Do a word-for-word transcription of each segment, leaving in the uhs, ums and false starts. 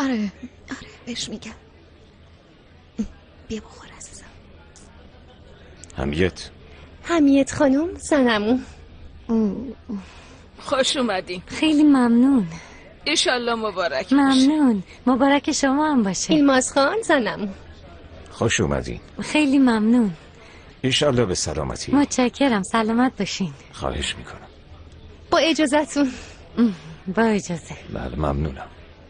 آره آره بهش میگم. بیا بخور عزیزم. همیت همیت خانم سنمون. خوش اومدین. خیلی ممنون. ایشالله مبارک ممنون. مبارک شما هم باشه. ایلماس خان سنمون. خوش اومدین. خیلی ممنون. ایشالله به سلامتی. متشکرم. سلامت باشین. خواهش میکنم. با اجازتون. با اجازه. بله ممنونم.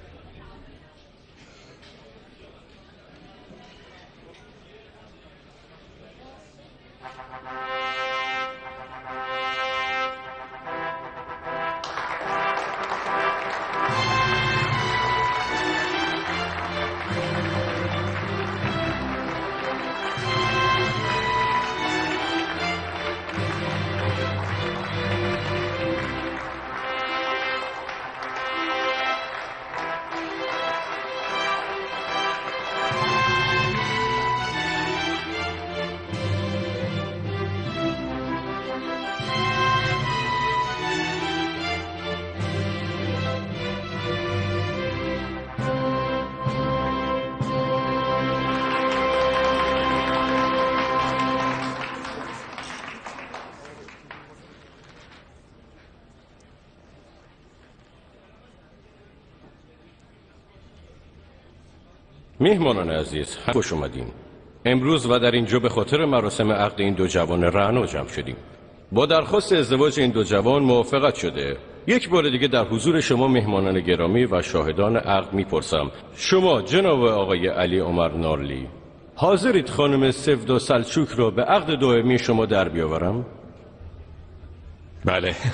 میهمانان عزیز، خوش اومدین. امروز و در اینجا به خاطر مراسم عقد این دو جوان رعنا جمع شدیم. با درخواست ازدواج این دو جوان موافقت شده. یک بار دیگه در حضور شما مهمانان گرامی و شاهدان عقد میپرسم، شما جناب آقای علی عمر نارلی حاضرید خانم سفدا سلچوک را به عقد دائمی شما در بیاورم؟ بله.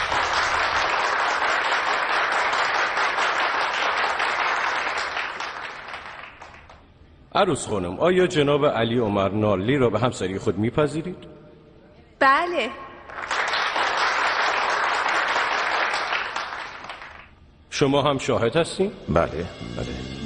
عروس خانم، آیا جناب علی عمر نارلی را به همسری خود میپذیرید؟ بله. شما هم شاهد هستین؟ بله بله.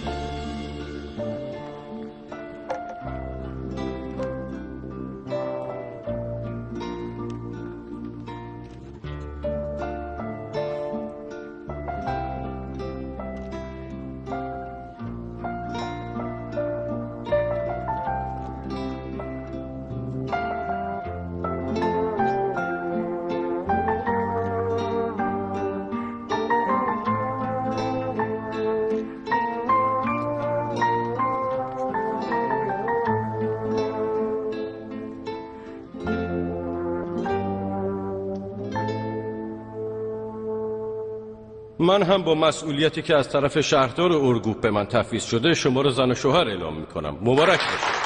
من هم با مسئولیتی که از طرف شهردار اورگوپ به من تفویض شده شما را زن و شوهر اعلام میکنم. مبارک باشید.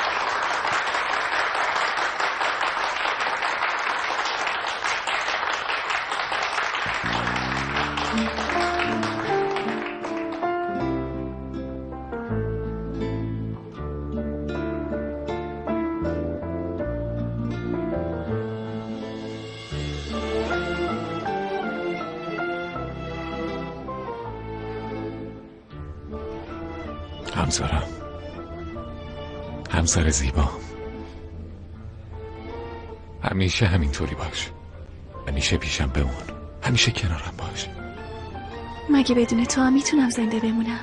همسرم، همسر زیبا، همیشه همینطوری باش. همیشه پیشم بمون. همیشه کنارم باش. مگه بدون تو هم میتونم زنده بمونم؟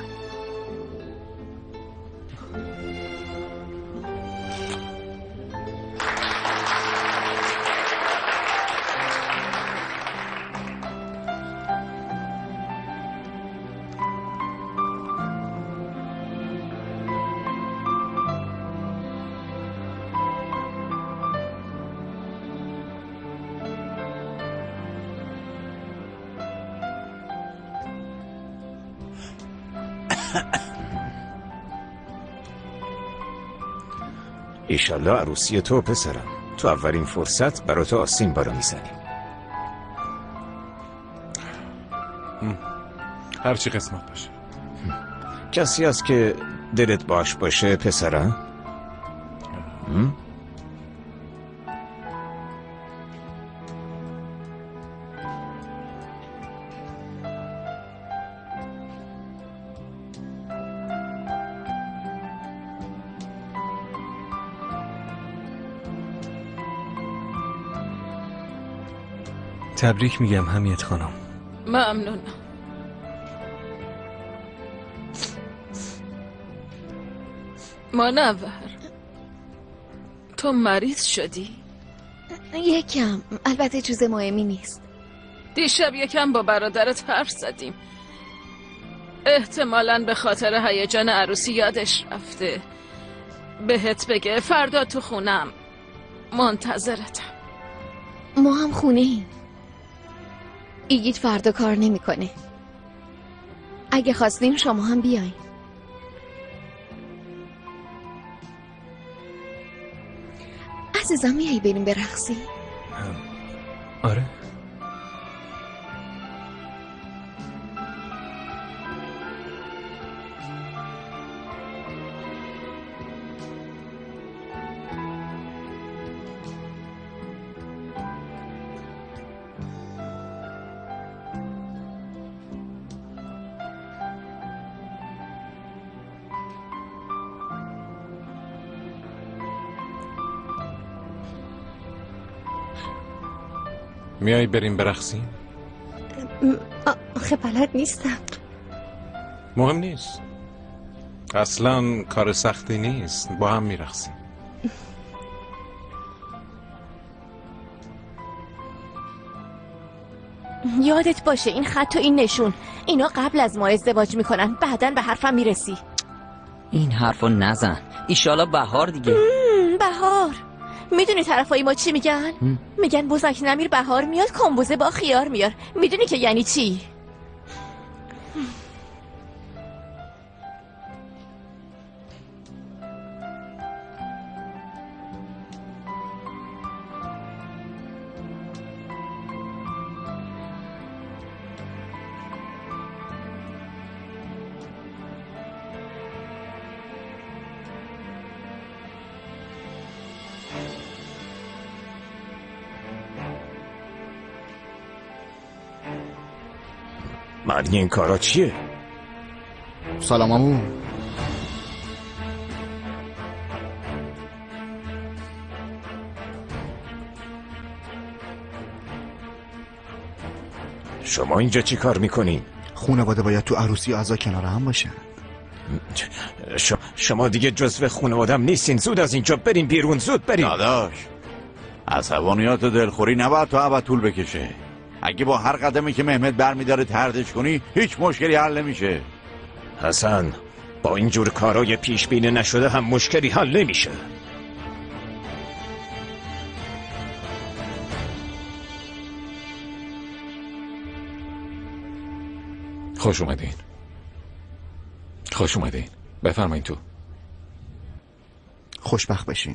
ایشالله عروسی تو پسرم. تو اولین فرصت برای تو آستین بالا میزنیم. هرچی قسمت باشه. کسی هست که دلت باش باشه پسرم؟ تبریک میگم همیت خانم. ممنونم. منور، تو مریض شدی؟ یکم، البته چیز مهمی نیست. دیشب یکم با برادرت حرف زدیم. احتمالاً به خاطر هیجان عروسی یادش رفته بهت بگه فردا تو خونم منتظرتم. ما هم خونه ایم. ایگیت فردا کار نمیکنه. اگه خواستین شما هم بیاین. عزیزم میایی بریم برقصی؟ آره. میای بریم برقصیم؟ آخه بلد نیستم. مهم نیست، اصلا کار سختی نیست، با هم میرقصیم. یادت باشه این خط و این نشون، اینا قبل از ما ازدواج میکنن، بعدن به حرفم میرسی. این حرفو نزن، ایشالا بهار دیگه. بهار؟ میدونی طرفای ما چی میگن؟ م. میگن بزک نمیر بهار میاد کامبوزه با خیار میار. میدونی که یعنی چی؟ معنی این کارا چیه؟ سلام عمو. شما اینجا چی کار میکنین؟ خانواده باید تو عروسی اعضا کنار هم باشن. ش... شما دیگه جزو خانوادم نیستین. زود از اینجا بریم بیرون، زود بریم. داداش عصبانیات و دلخوری نباید تو ابد طول بکشه. اگه با هر قدمی که مهمت برمیداره تردش کنی هیچ مشکلی حل نمیشه. حسن، با اینجور کارای پیش بینی نشده هم مشکلی حل نمیشه. خوش اومدین. خوش اومدین. بفرمایید تو. خوشبخت بشین.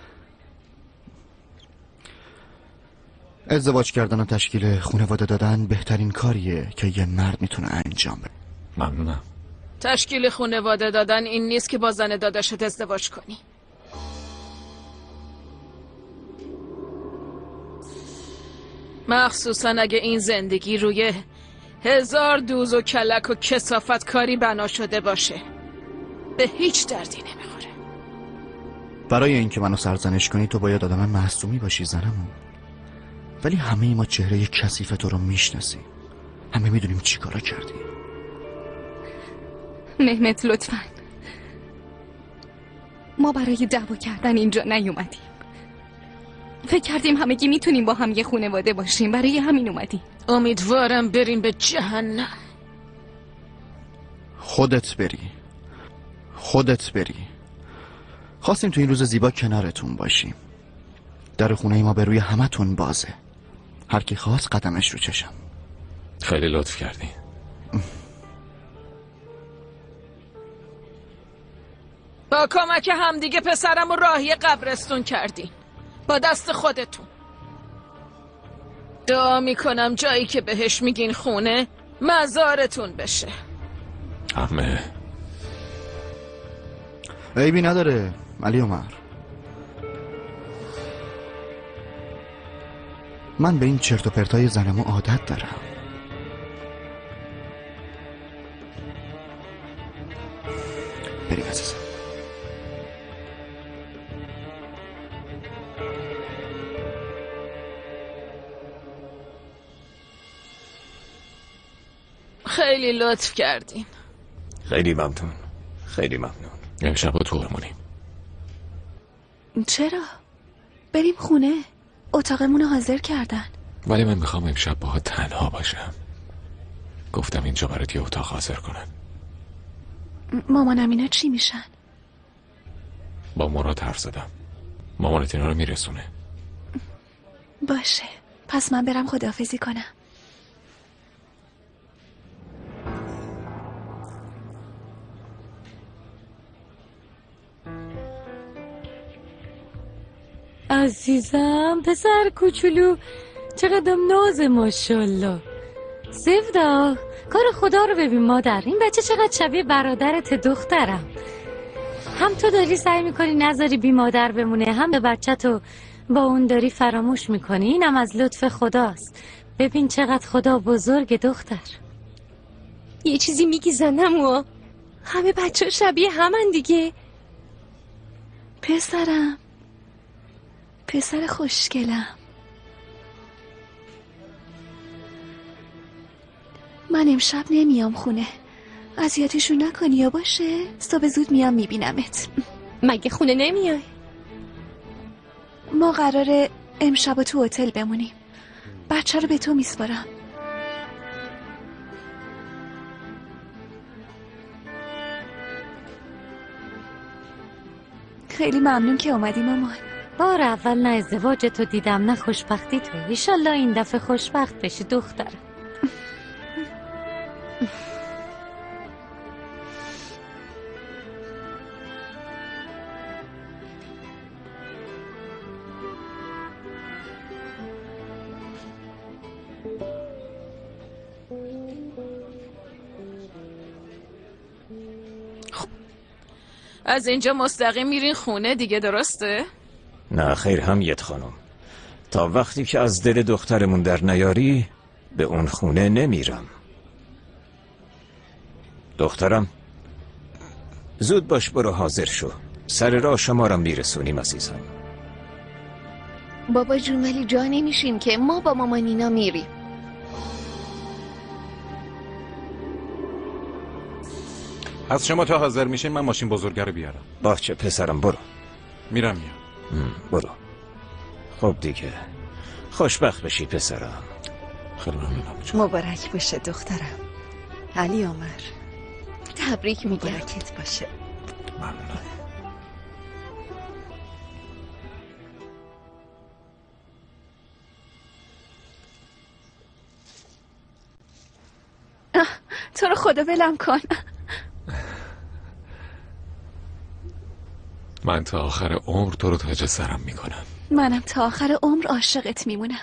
ازدواج کردن و تشکیل خانواده دادن بهترین کاریه که یه مرد میتونه انجام بده. ممنونم. تشکیل خانواده دادن این نیست که با زن داداشت ازدواج کنی. مخصوصا اگه این زندگی روی هزار دوز و کلک و کثافت کاری بنا شده باشه. به هیچ دردی نمیخوره. برای اینکه منو سرزنش کنی تو باید آدم معصومی باشی زنمون. ولی همه ما چهره کثیف تو رو میشناسیم. همه میدونیم چی کارا کردی. مهمت لطفاً، ما برای دعوا کردن اینجا نیومدیم. فکر کردیم همگی میتونیم با هم یه خانواده باشیم، برای همین اومدیم. امیدوارم بریم به جهنم. خودت بری خودت بری خواستیم تو این روز زیبا کنارتون باشیم. در خونه ما به روی همتون بازه. هر کی خواست قدمش رو چشم. خیلی لطف کردی. با کمک همدیگه پسرم رو راهی قبرستون کردین با دست خودتون. دعا میکنم جایی که بهش میگین خونه مزارتون بشه. عمه عیبی نداره علی عمر. من به این چرت و پرتای زنمو عادت دارم. بریم عزیزم. خیلی لطف کردین. خیلی ممنون. خیلی ممنون. امشب تو برمونیم. چرا؟ بریم خونه. اتاقمون رو حاضر کردن. ولی من میخوام امشب باها تنها باشم. گفتم اینجا برات یه اتاق حاضر کنن. مامانم اینا چی میشن؟ با مراد حرف زدم. مامانت اینا رو میرسونه. باشه، پس من برم خداحافظی کنم. عزیزم، پسر کوچولو، چقدر نازه ماشاءالله. زفدا، کار خدا رو ببین مادر، این بچه چقدر شبیه برادرت دخترم. هم تو داری سعی میکنی نذاری بی مادر بمونه، هم به بچه تو با اون داری فراموش میکنی. اینم از لطف خداست. ببین چقدر خدا بزرگ دختر. یه چیزی میگی زنم و همه بچه شبیه همن دیگه. پسرم، پسر خوشگلم، من امشب نمیام خونه. اذیتشون نکنی یا باشه؟ صبح زود میام میبینمت. مگه خونه نمیای؟ ما قراره امشب تو هتل بمونیم. بچه رو به تو میسپارم. خیلی ممنون که اومدی مامان. بار اول نه ازدواج تو دیدم نه خوشبختی تو. ایشالله این دفعه خوشبخت بشی دختر. از اینجا مستقیم میرین خونه دیگه، درسته؟ نه خیر حمیت خانم، تا وقتی که از دل دخترمون در نیاری به اون خونه نمیرم. دخترم زود باش، برو حاضر شو، سر راه شمارم میرسونیم عزیزم. بابا جون ولی جا نمیشیم که، ما با مامانینا میریم. از شما تا حاضر میشین من ماشین بزرگه رو بیارم. باشه پسرم، برو. میرم میام. برو. خب دیگه خوشبخت بشی پسرم. خیلی ممنونم. مبارک باشه دخترم. علی عمر، تبریک میگم. مبارکت باشه. ممنونم. تو رو خدا ولم کن. من تا آخر عمر تو رو تاج سرم میکنم. منم تا آخر عمر عاشقت میمونم.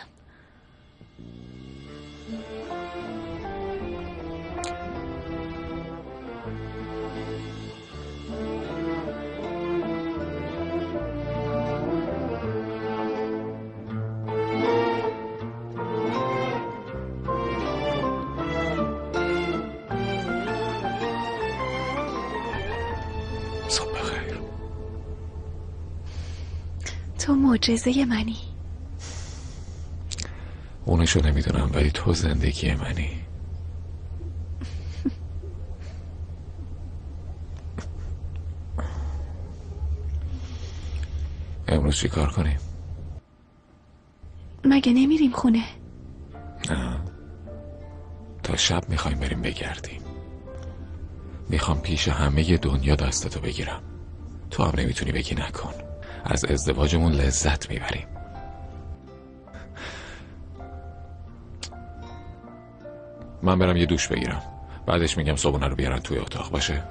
صبح بخیر. تو معجزه منی. اونشو نمیدونم ولی تو زندگی منی. امروز چی کار کنیم؟ مگه نمیریم خونه؟ نه، تا شب میخوایم بریم بگردیم. میخوام پیش همه دنیا دستتو بگیرم. تو هم نمیتونی بگی نکن. از ازدواجمون لذت میبریم. من برم یه دوش بگیرم، بعدش میگم صبحونه رو بیارن توی اتاق. باشه؟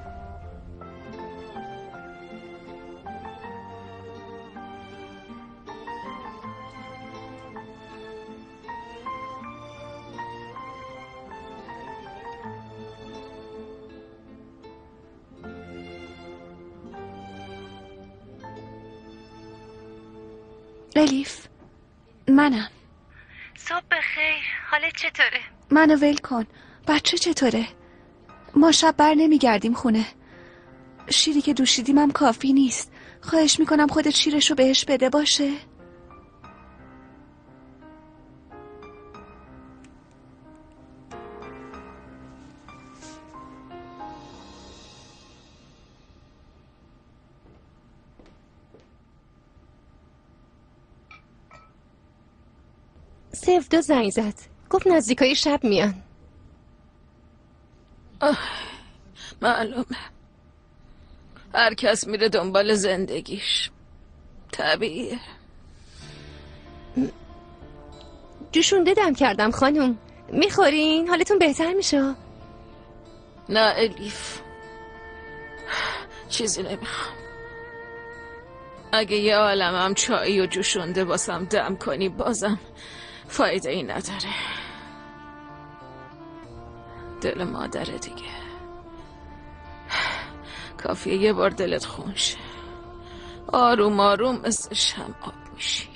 الیف، منم. صبح بخیر، حالت چطوره؟ منو ول کن. بچه چطوره؟ ما شب بر نمیگردیم خونه. شیری که دوشیدیم هم کافی نیست. خواهش میکنم خودت شیرشو بهش بده. باشه؟ سفدا زنگ زد، گفت نزدیکای شب میان. معلومه هر کس میره دنبال زندگیش، طبیعیه. جوشونده دم کردم خانم، میخورین؟ حالتون بهتر میشه؟ نه الیف، چیزی نمیخوام. اگه یه عالمم چایی و جوشونده واسم دم کنی بازم فایده ای نداره. دل مادره دیگه، کافیه یه بار دلت خون شه، آروم آروم مثل شم آب میشی.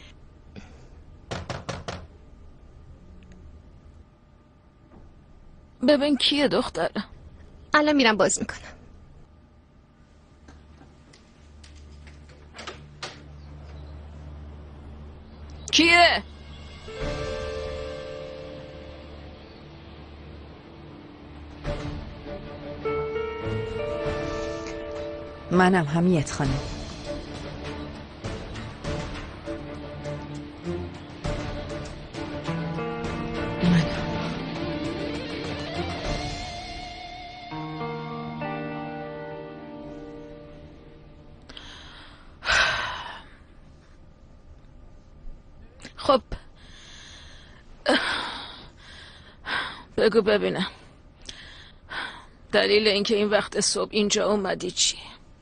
ببین کیه دخترم؟ الان میرم باز میکنم. کیه؟ منم حمیت خانم. خب بگو ببینم دلیل اینکه این وقت صبح اینجا اومدی چیه؟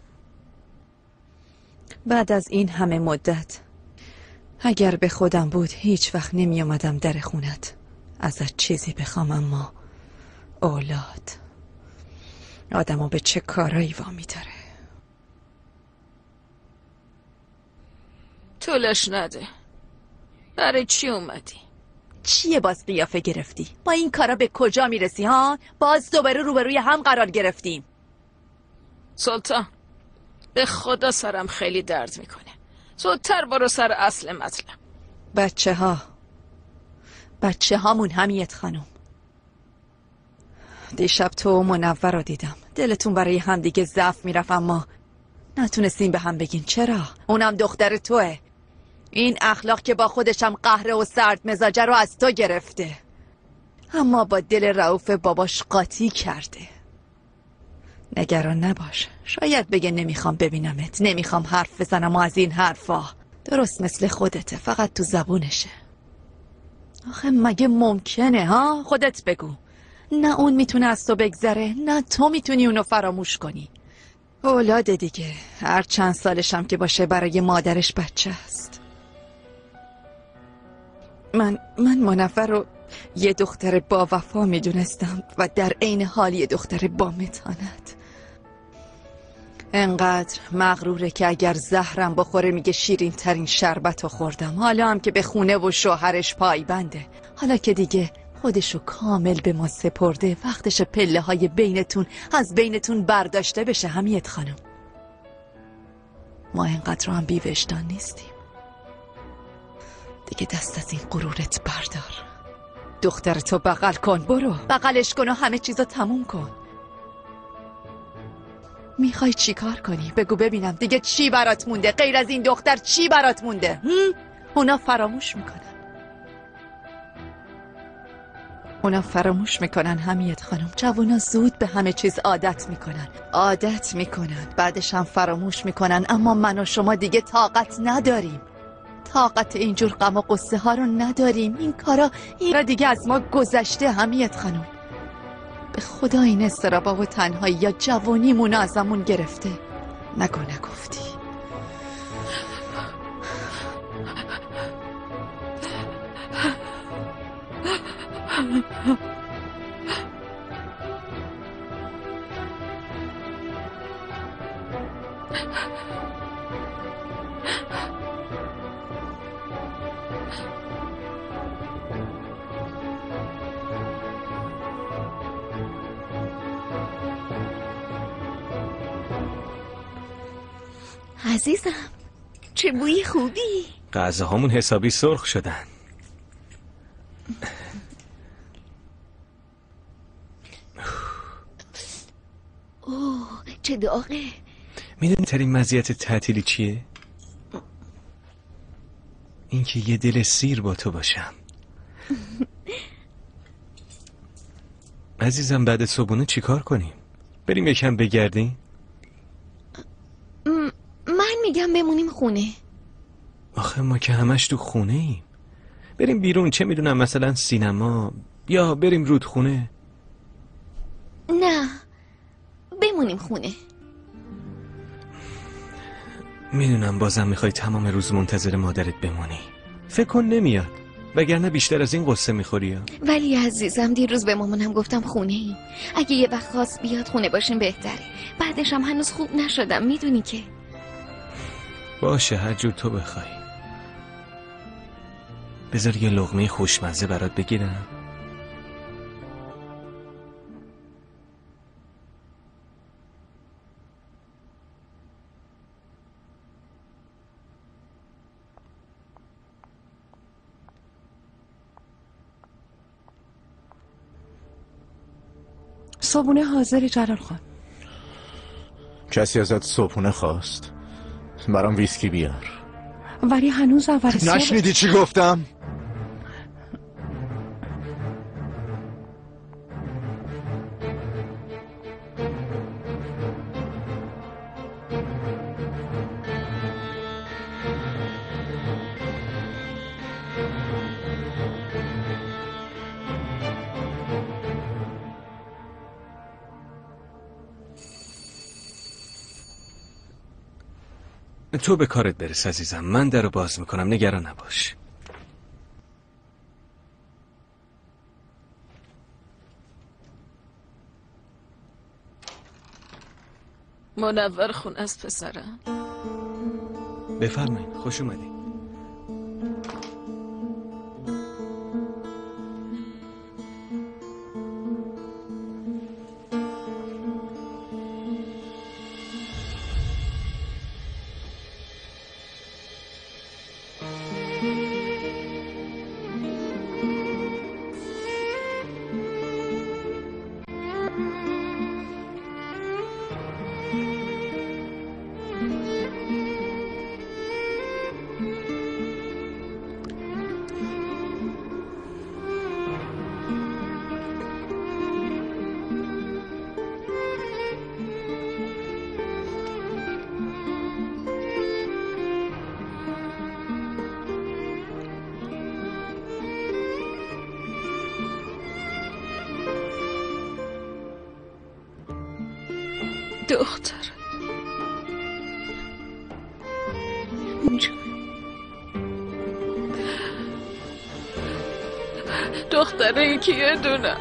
بعد از این همه مدت اگر به خودم بود هیچ وقت نمی اومدم در خونت ازت چیزی بخوام، اما اولاد آدمو به چه کارایی وامی داره. طولش نده. برای چی اومدی؟ چیه باز قیافه گرفتی؟ با این کارا به کجا میرسی ها؟ باز دوباره روبروی هم قرار گرفتیم. سلطان به خدا سرم خیلی درد میکنه. زودتر برو سر اصل مطلب. بچه ها بچه هامون حمیت خانم. دیشب تو و منور رو دیدم، دلتون برای هم دیگه ضعف میرفت اما نتونستین به هم بگین چرا؟ اونم دختر توه. این اخلاق که با خودشم قهره و سرد مزاجه رو از تو گرفته، اما با دل رؤوف باباش قاطی کرده. نگران نباش، شاید بگه نمیخوام ببینمت، نمیخوام حرف بزنم و از این حرفا. درست مثل خودته، فقط تو زبونشه. آخه مگه ممکنه ها؟ خودت بگو. نه اون میتونه از تو بگذره، نه تو میتونی اونو فراموش کنی. اولاده دیگه، هر چند سالشم که باشه برای مادرش بچه است. من من منور رو یه دختر با وفا میدونستم و در عین حال یه دختر با متانت. انقدر مغروره که اگر زهرم بخوره میگه شیرین ترین شربت رو خوردم. حالا هم که به خونه و شوهرش پایبنده، حالا که دیگه خودشو کامل به ما سپرده، وقتش پله های بینتون از بینتون برداشته بشه. حمیت خانم ما اینقدر هم بی وجدان نیستیم دیگه. دست از این غرورت بردار. دخترتو بغل کن، برو بغلش کن و همه چیزو تموم کن. میخوای چی کار کنی؟ بگو ببینم دیگه چی برات مونده غیر از این دختر؟ چی برات مونده؟ هم؟ اونا فراموش میکنن اونا فراموش میکنن حمیت خانم. جوونا زود به همه چیز عادت میکنن عادت میکنن بعدش هم فراموش میکنن. اما من و شما دیگه طاقت نداریم، طاقت اینجور غم و قصه ها رو نداریم. این کارا این را دیگه از ما گذشته. حمیت خانم به خدا این استرابا و تنهایی یا جوانیمون ازمون گرفته. نگو نگفتی. عزیزم چه بوی خوبی. غذاهامون حسابی سرخ شدن. اوه چه داغه. میدونی ترین مزیت تعطیلی چیه؟ اینکه یه دل سیر با تو باشم. عزیزم بعد صبحونه چیکار کنیم؟ بریم یکم بگردیم؟ م- من میگم بمونیم خونه. آخه ما که همش تو خونه ایم. بریم بیرون، چه میدونم، مثلا سینما، یا بریم رودخونه. نه، بمونیم خونه. میدونم بازم میخوای تمام روز منتظر مادرت بمونی. فکر کن نمیاد، وگرنه بیشتر از این قصه میخوری. ولی عزیزم دیروز به مامانم گفتم خونه ایم. اگه یه وقت خواست بیاد خونه باشیم بهتره. بعدش هم هنوز خوب نشدم، میدونی که. باشه، هر جور تو بخوای. بذار یه لقمه خوشمزه برات بگیرم. صبحونه حاضر جلال خان. کسی ازت صبحونه خواست؟ برام ویسکی بیار. ولی هنوز اول صبح. نشنیدی چی گفتم؟ تو به کارت برس عزیزم، من درو باز میکنم، نگران نباش. منور خون است پسرم. بفرمایید، خوش اومدید. دختر دختره که یه دونم.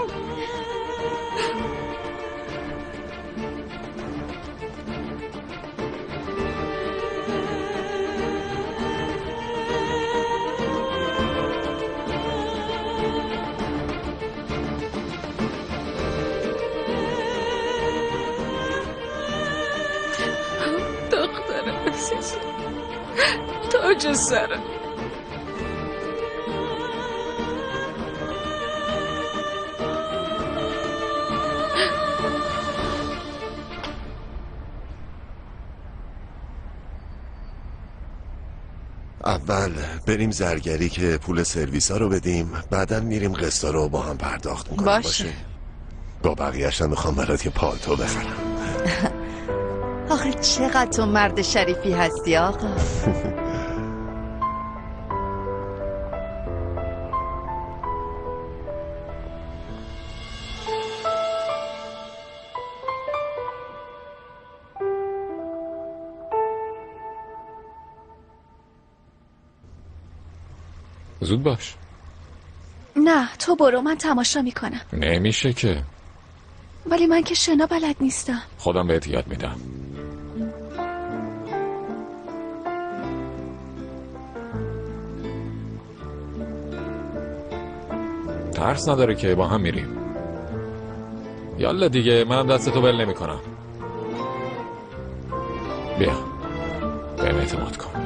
دختر عزیز، تاج سرم. اول بریم زرگری که پول سرویس ها رو بدیم، بعدا میریم قسطا رو با هم پرداخت میکنیم. باشه, باشه؟ با بقیه‌اش هم میخوام برات یه پالتو بخرم. آخه چقدر تو مرد شریفی هستی آقا. زود باش. نه تو برو، من تماشا میکنم. نمیشه که. ولی من که شنا بلد نیستم. خودم بهت یاد میدم. ترس نداره که با هم میریم. یالا دیگه، منم دستتو بل نمی کنم. بیا بهم اعتماد کن.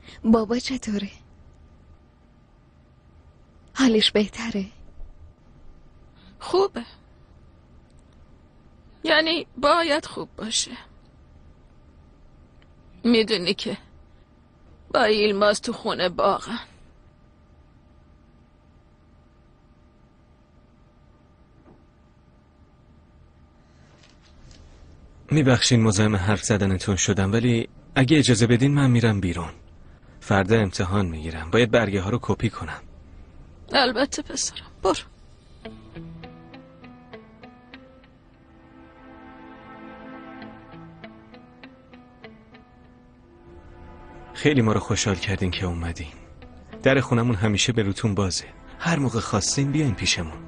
بابا چطوره؟ حالش بهتره؟ خوبه. یعنی باید خوب باشه. میدونی که با ایلماس تو خونه باغن. میبخشین مزاحم حرف زدنتون شدم، ولی اگه اجازه بدین من میرم بیرون. فردا امتحان میگیرم، باید برگه ها رو کپی کنم. البته پسرم، برو. خیلی ما رو خوشحال کردین که اومدین. در خونمون همیشه به روتون بازه. هر موقع خواستین بیاین پیشمون.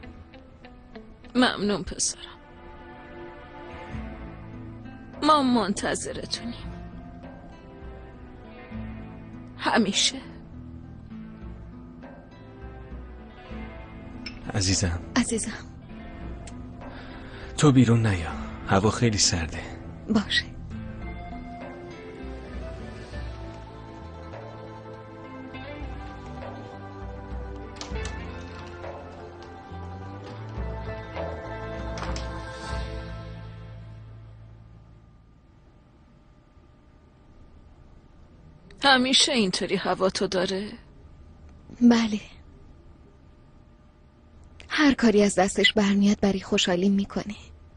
ممنون پسرم. ما منتظرتونیم. همیشه. عزیزم عزیزم تو بیرون نیا، هوا خیلی سرده. باشه. همیشه اینطوری هوا تو داره؟ بله. هر کاری از دستش برمیاد برای خوشحالی میکنه.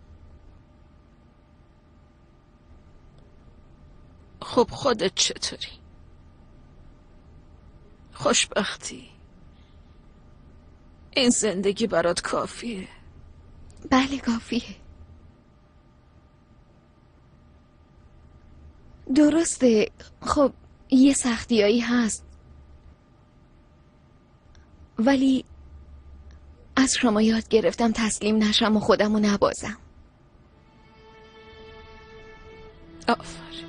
خب خودت چطوری؟ خوشبختی؟ این زندگی برات کافیه؟ بله کافیه. درسته. خب یه سختیایی هست، ولی از شما یاد گرفتم تسلیم نشم و خودمو نبازم. آفرین.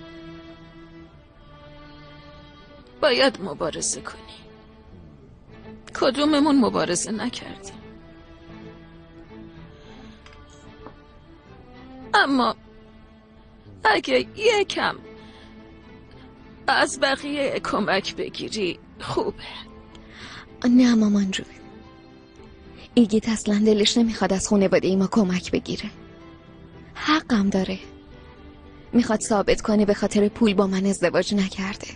باید مبارزه کنی. کدوممون مبارزه نکردیم؟ اما اگه یکم از بقیه کمک بگیری خوبه. نه مامان جون، ایگیت اصلا دلش نمیخواد از خانواده ای ما کمک بگیره. حقم داره. میخواد ثابت کنه به خاطر پول با من ازدواج نکرده.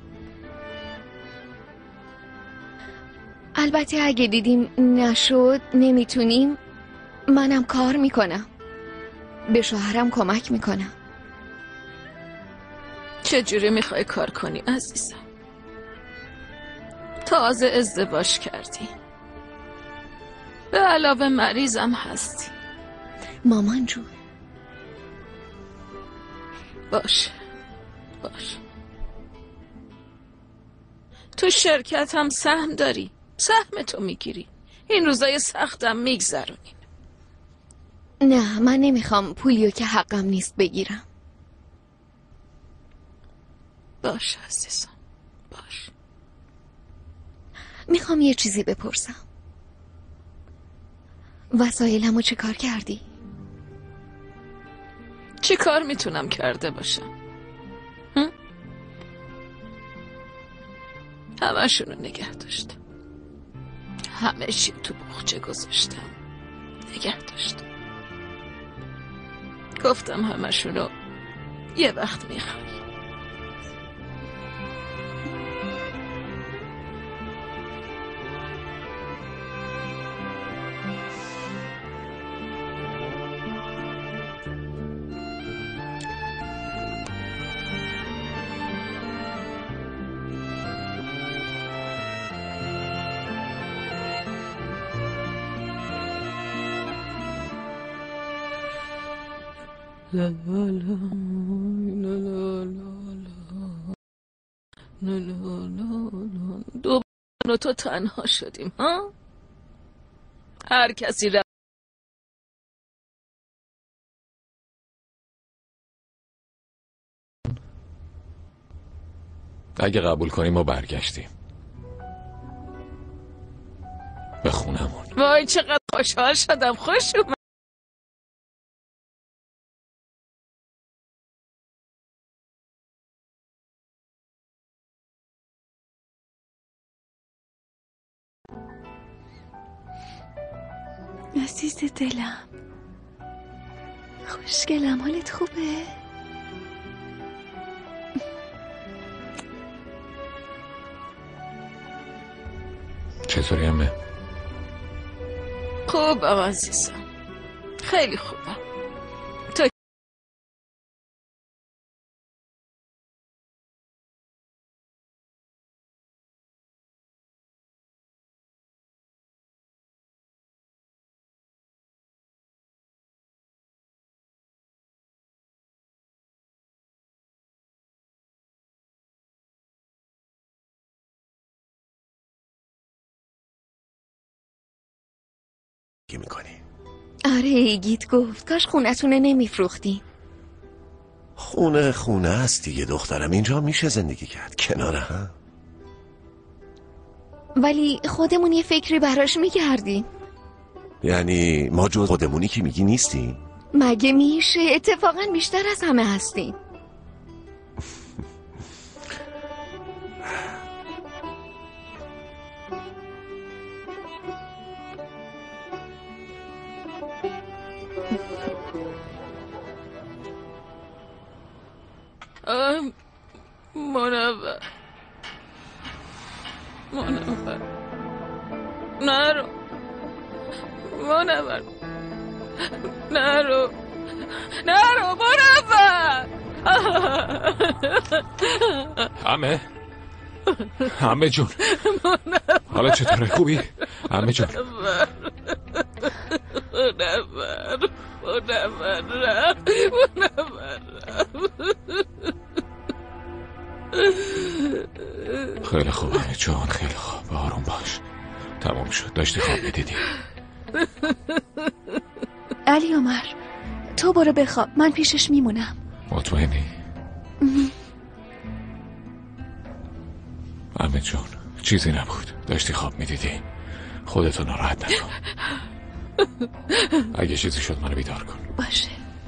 البته اگه دیدیم نشد، نمیتونیم، منم کار میکنم، به شوهرم کمک میکنم. چجوری میخوای کار کنی عزیزم؟ تازه ازدواج کردی، به علاوه مریضم هستی. مامان جون باشه باشه. تو شرکت هم سهم داری، سهم تو میگیری. این روزای سختم میگذرونیم. نه من نمیخوام پولیو که حقم نیست بگیرم. باش عزیزم باش. میخوام یه چیزی بپرسم. وسایلمو چه کار کردی؟ چی کار میتونم کرده باشم؟ هم؟ همه شونو نگه داشتم. همه چی تو بخچه گذاشتم، نگه داشتم. گفتم همه شونو یه وقت میخوای. لا لا لا لا لا لا لا لا. دو من و تو تنها شدیم ها؟ هر کسی را اگه قبول کنیم ما برگشتیم به خونمون. وای چقدر خوشحال شدم. خوش اومد. عزیز دلم، خوشگلم، حالت خوبه؟ چطوری همه؟ خوبم عزیزم، خیلی خوبم. تو میکنی؟ آره ایگیت گفت کاش خونتونه نمیفروختی. خونه خونه است دیگه دخترم، اینجا میشه زندگی کرد کنار هم. ولی خودمون یه فکری براش میکردیم. یعنی ما جز خودمونی که میگی نیستیم؟ مگه میشه؟ اتفاقا بیشتر از همه هستیم. منور منور نرو منور نرو نرو منور همه همه جون حالا چطوره؟ خوبی؟ همه جون منور منور منور منور خیلی خوب همه جون، خیلی خوب، آروم باش. تمام شد، داشتی خواب میدیدی. علی عمر تو برو بخواب، من پیشش میمونم. مطمئنی؟ همه جون چیزی نبود، داشتی خواب میدیدی. خودتو ناراحت نکن. اگه چیزی شد منو بیدار کن. باشه،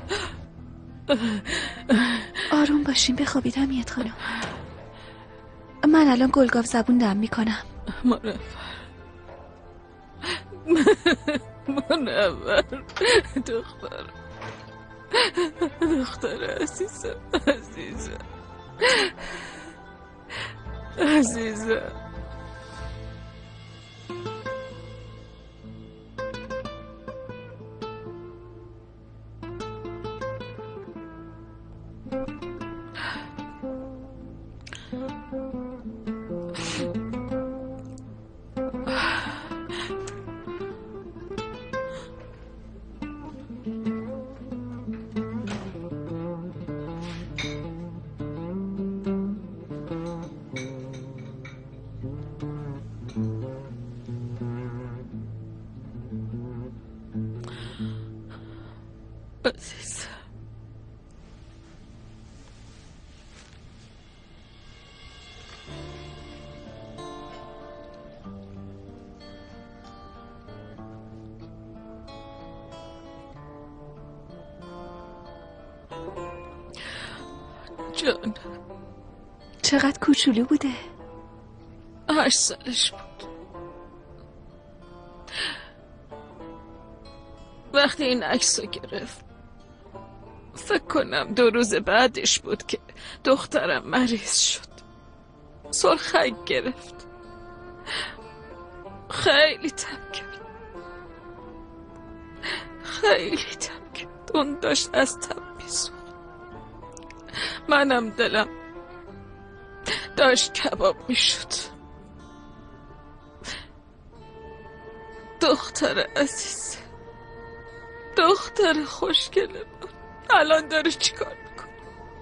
آروم باشیم، بخوابید حمیت خانم. من الان گلگاف زبون دم میکنم. منور منور دختر دختر عزیزم عزیزم عزیزم عزیزم جان چقدر کوچولو بوده؟ هشت سالش بود. وقتی این عکس رو گرفت فکر کنم دو روز بعدش بود که دخترم مریض شد، سرخک گرفت، خیلی تب کرد خیلی تب کرد اون داشت از تب میسوخت. منم دلم داشت کباب میشد. دختر عزیز، دختر خوشگل من الان داره چیکار میکنه؟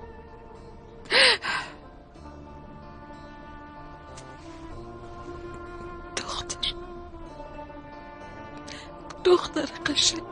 دختر دختر قشنگ.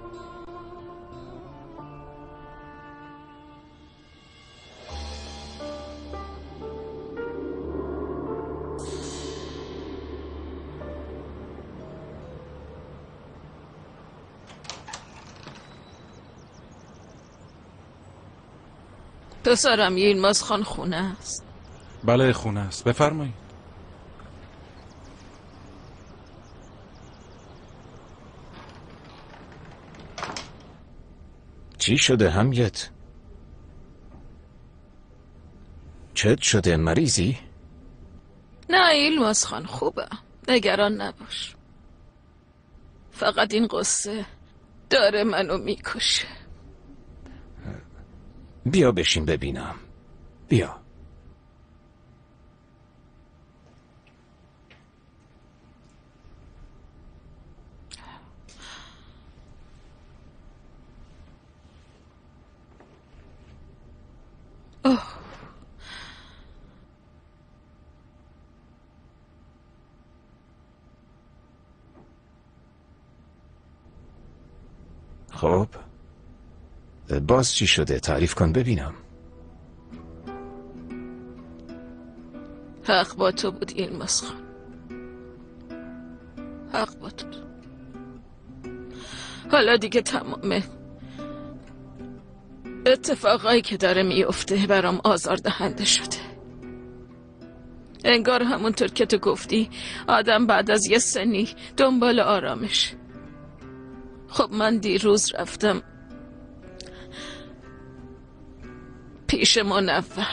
پسرم یلماز خان خونه است. بله خونه است، بفرمایید. چی شده همیت؟ چت شده؟ مریضی؟ نه ایلماس خان خوبه، نگران نباش. فقط این قصه داره منو میکشه. بیا بشین ببینم. بیا. اوه. خب باز چی شده؟ تعریف کن ببینم. حق با تو بود ایلماس خان، حق با تو. حالا دیگه تمامه اتفاقایی که داره میفته برام آزار دهنده شده. انگار همونطور که تو گفتی آدم بعد از یه سنی دنبال آرامش. خب من دیروز رفتم پیش منور.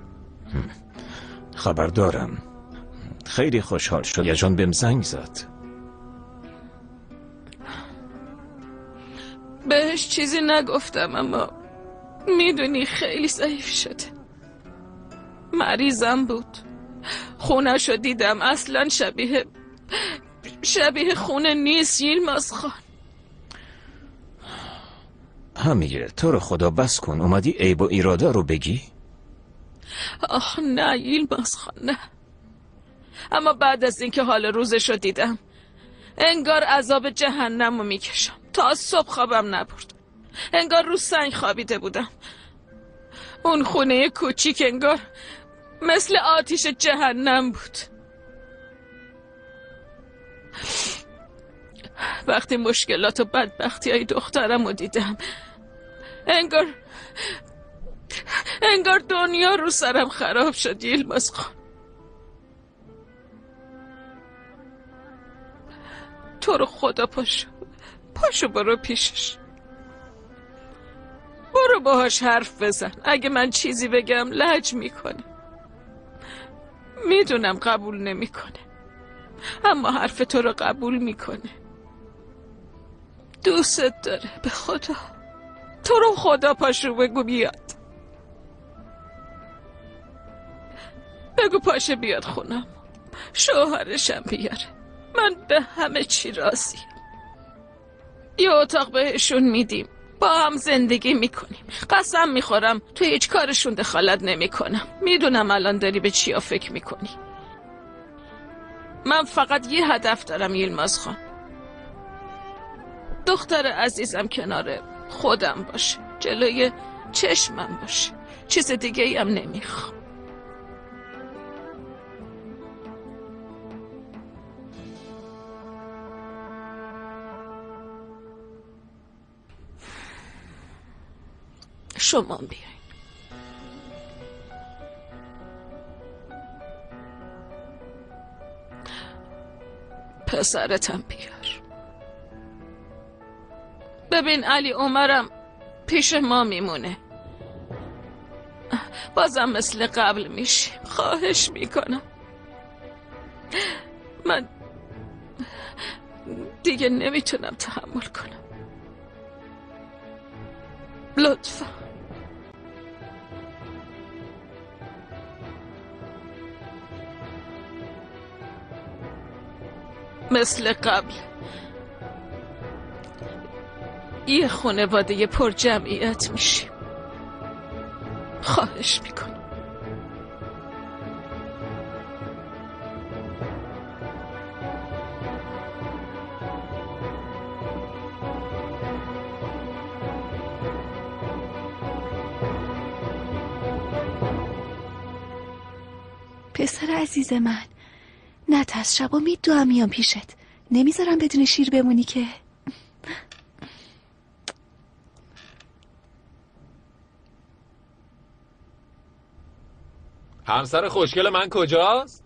خبر دارم. خیلی خوشحال شد. یجان بهم زنگ زد. بهش چیزی نگفتم اما میدونی خیلی ضعیف شده. مریضم بود. خونه‌شو دیدم، اصلا شبیه شبیه خونه نیست ایلماس خان. همیه تو رو خدا بس کن. اومدی عیب و ایراده رو بگی؟ آه نه ایلماس خان نه. اما بعد از اینکه حال روزشو دیدم انگار عذاب جهنم رو میکشم. تا صبح خوابم نبرد. انگار رو سنگ خوابیده بودم. اون خونه کوچیک انگار مثل آتیش جهنم بود. وقتی مشکلات و بدبختی های دخترم رو دیدم انگار انگار دنیا رو سرم خراب شد ایلماس خان. تو رو خدا پاشو پاشو برو پیشش. برو باهاش حرف بزن. اگه من چیزی بگم لج میکنه. میدونم قبول نمیکنه اما حرف تو رو قبول میکنه. دوستت داره. به خدا تو رو خدا پاشو بگو بیاد. بگو پاشه بیاد خونم. شوهرشم بیاره. من به همه چی راضیم. یه اتاق بهشون میدیم. با هم زندگی میکنیم. قسم میخورم تو هیچ کارشون دخالت نمیکنم. میدونم الان داری به چیا فکر میکنی. من فقط یه هدف دارم ایلماس خان. دختر عزیزم کنار خودم باشه. جلوی چشمم باشه. چیز دیگه ای هم نمیخوام. شما بیاین. پسرتم بیار. ببین علی عمرم پیش ما میمونه. بازم مثل قبل میشیم. خواهش میکنم. من دیگه نمیتونم تحمل کنم. لطفا. مثل قبل یه خانواده پر جمعیت میشیم. خواهش میکنم. پسر عزیز من نترس. شبا میدوام میام پیشت. نمیذارم بدون شیر بمونی که. همسر خوشگل من کجاست؟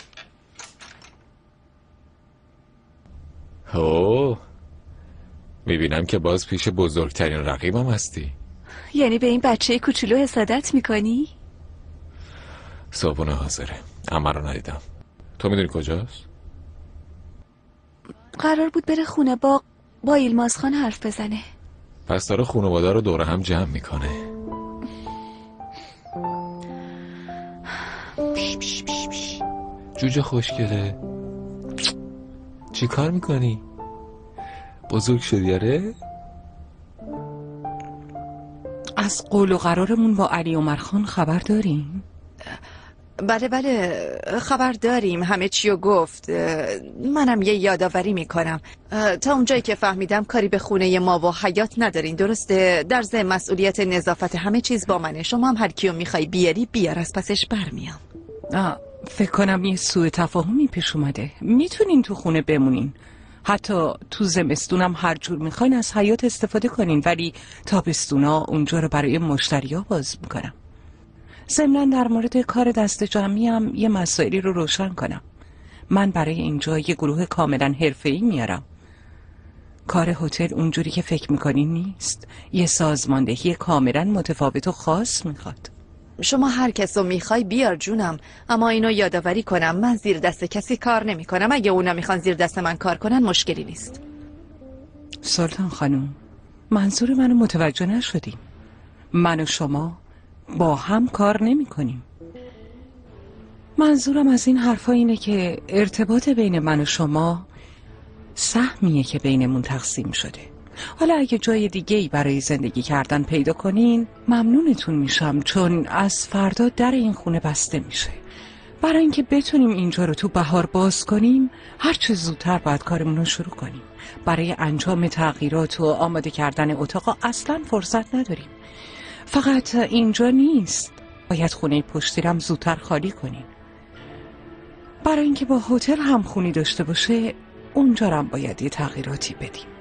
اوه میبینم که باز پیش بزرگترین رقیبم هستی. یعنی به این بچه کوچولو حسادت میکنی؟ صابونه حاضره، اما رو ندیدم. تو میدونی کجاست؟ قرار بود بره خونه با با ایلماز خان حرف بزنه. پس داره خانواده رو دور هم جمع میکنه. بیش بیش بیش بیش. جوجه خوشگله، چی کار میکنی؟ بزرگ شدی آره؟ از قول و قرارمون با علی عمر خان خبر داریم؟ بله بله خبر داریم، همه چیو گفت. منم یه یادآوری میکنم. تا اونجایی که فهمیدم کاری به خونه ما و حیات ندارین، درسته؟ در ضمن مسئولیت نظافت همه چیز با منه. شما هم هر کیو میخوای بیاری بیار، از پسش برمیام. فکر کنم یه سوء تفاهمی پیش اومده. میتونین تو خونه بمونین، حتی تو زمستونم هر جور میخواین از حیات استفاده کنین، ولی تابستونا اونجا رو برای مشتریا باز میکنم. ضمناً در مورد کار دست جمعی هم یه مسائلی رو روشن کنم. من برای اینجا یه گروه کاملا حرفه‌ای میارم. کار هتل اونجوری که فکر میکنین نیست. یه سازماندهی کاملا متفاوت و خاص میخواد. شما هر کسو میخوای بیار جونم، اما اینو یادآوری کنم من زیر دست کسی کار نمی کنم. اگه اونا میخوان زیر دست من کار کنن مشکلی نیست. سلطان خانم، منظور منو متوجه نشدیم. من و شما با هم کار نمی کنیم. منظورم از این حرفا اینه که ارتباط بین من و شما سهمیه که بینمون تقسیم شده. حالا اگه جای دیگه‌ای برای زندگی کردن پیدا کنین ممنونتون میشم، چون از فردا در این خونه بسته میشه. برای اینکه بتونیم اینجا رو تو بهار باز کنیم هر چه زودتر باید کارمون رو شروع کنیم. برای انجام تغییرات و آماده کردن اتاق اصلا فرصت نداریم. فقط اینجا نیست، باید خونه پشتیرم زودتر خالی کنیم. برای اینکه با هتل هم خونی داشته باشه اونجا هم باید یه تغییراتی بدیم.